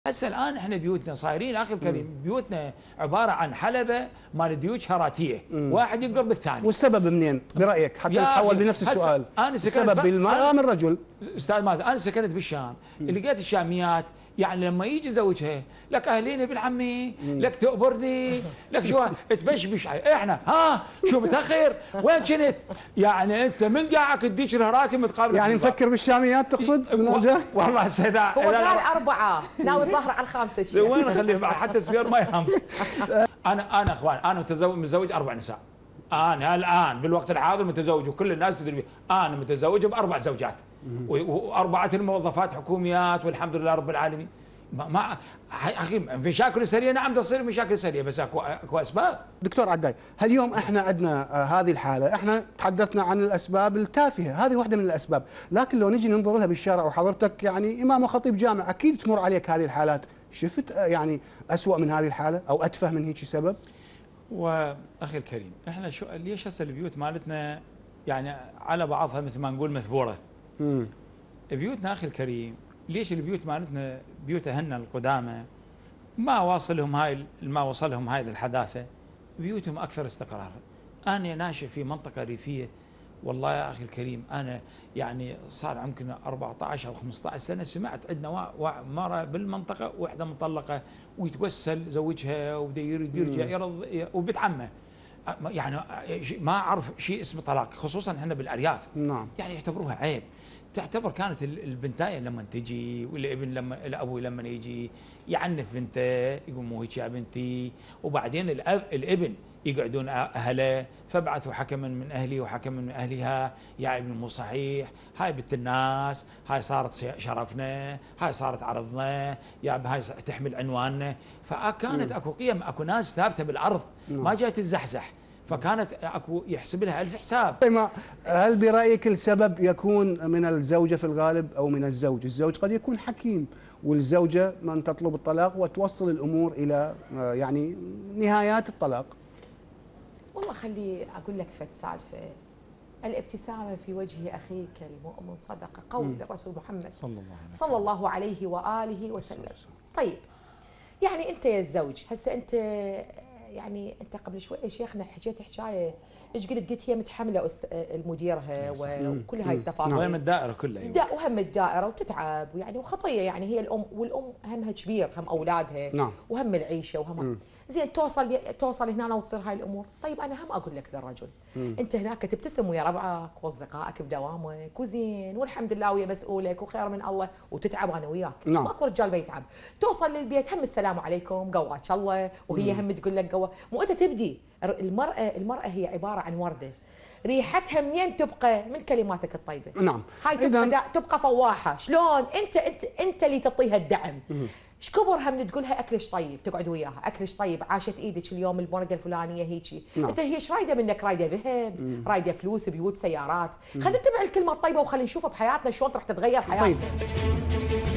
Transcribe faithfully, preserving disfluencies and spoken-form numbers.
هسه الان احنا بيوتنا صايرين اخي الكريم، بيوتنا عباره عن حلبه مال ديوج شراتيه، واحد ينقر بالثاني. والسبب منين برايك حتى نتحول بنفس السؤال؟ أنا السبب بالمراه من الرجل. استاذ مازن، انا سكنت بالشام، لقيت الشاميات يعني لما يجي زوجها لك اهلين ابن عمي، لك تقبرني، لك شو تبشبش. احنا ها شو متاخر؟ وين كنت؟ يعني انت من قاعك تديش الهراتي متقابل يعني نفكر بالشاميات تقصد من الجهه؟ والله سيدا هو قال اربعه ناوي الظهر على الخامسه الشيء. وين اخليه حتى سبير ما يهم. انا انا اخوان انا متزوج متزوج اربع نساء. انا الان بالوقت الحاضر متزوج، وكل الناس تدري انا متزوج باربع زوجات واربعه الموظفات حكوميات والحمد لله رب العالمين. ما, ما اخي مشاكل اسريه نعم تصير مشاكل اسريه، بس اكو اكو اسباب. دكتور عداي، اليوم احنا عندنا هذه الحاله، احنا تحدثنا عن الاسباب التافهه، هذه واحده من الاسباب، لكن لو نجي ننظر لها بالشارع وحضرتك يعني امام وخطيب جامع اكيد تمر عليك هذه الحالات، شفت يعني اسوأ من هذه الحاله او اتفه من هيك سبب؟ واخي الكريم احنا شو ليش هسه البيوت مالتنا يعني على بعضها مثل ما نقول مثبوره. امم بيوتنا اخي الكريم ليش البيوت مالتنا بيوت اهلنا القدامى ما واصلهم هاي ما وصلهم هاي الحداثه، بيوتهم اكثر استقرارا. انا ناشئ في منطقه ريفيه، والله يا اخي الكريم انا يعني صار يمكن أربعة عشر او خمسة عشر سنه سمعت عندنا مره بالمنطقه واحده مطلقه ويتوسل زوجها وبده يرجع يرض وبنت عمه، يعني ما اعرف شيء اسمه طلاق، خصوصا احنا بالارياف. نعم. يعني يعتبروها عيب. تعتبر كانت البنتايه لما تجي والابن لما الابو لما يجي يعنف بنته يقول مو هيك يا بنتي، وبعدين الاب الابن يقعدون اهله فبعثوا حكما من اهلي وحكما من اهلها، يا ابن مو صحيح، هاي بنت الناس، هاي صارت شرفنا، هاي صارت عرضنا، يا هاي تحمل عنواننا، فكانت اكو قيم، اكو ناس ثابته بالارض ما جاي تتزحزح، فكانت اكو يحسب لها ألف حساب. هل برايك السبب يكون من الزوجه في الغالب او من الزوج؟ الزوج قد يكون حكيم والزوجه من تطلب الطلاق وتوصل الامور الى يعني نهايات الطلاق. والله خلي اقول لك فد سالفه، الابتسامه في وجه اخيك المؤمن صدقه، قول الرسول محمد صلى الله عليه صلى الله عليه واله وسلم. طيب يعني انت يا الزوج هسه انت يعني انت قبل شوي يا شيخنا حكيت حكايه، ايش قلت؟ قلت هي متحمله مديرها وكل هاي التفاصيل. وهم الدائره كلها. دا وهم الدائره وتتعب ويعني وخطيه، يعني هي الام والام همها كبير، هم اولادها. نعم. وهم العيشه وهم زين توصل توصل هنا وتصير هاي الامور. طيب انا هم اقول لك للرجل مم. انت هناك تبتسم ويا ربعك واصدقائك بدوامك وزين والحمد لله ويا مسؤولك وخير من الله، وتتعب انا وياك. نعم. ماكو رجال بيتعب. توصل للبيت هم السلام عليكم قواك الله، وهي مم. هم تقول لك قوا، مو انت تبدي. المراه المراه هي عباره عن ورده، ريحتها منين تبقى؟ من كلماتك الطيبه. نعم. هاي تبقى تبقى فواحه. شلون انت انت انت اللي تعطيها الدعم. مم. ايش كبرها من تقولها اكلش طيب، تقعد وياها اكلش طيب، عاشت ايدك اليوم الورقه الفلانيه هيجي. نعم. انت هي ايش رايده منك؟ رايده ذهب، رايده فلوس، بيوت، سيارات. خلينا نتبع الكلمه الطيبه وخلينا نشوفها بحياتنا شلون راح تتغير حياتنا. طيب.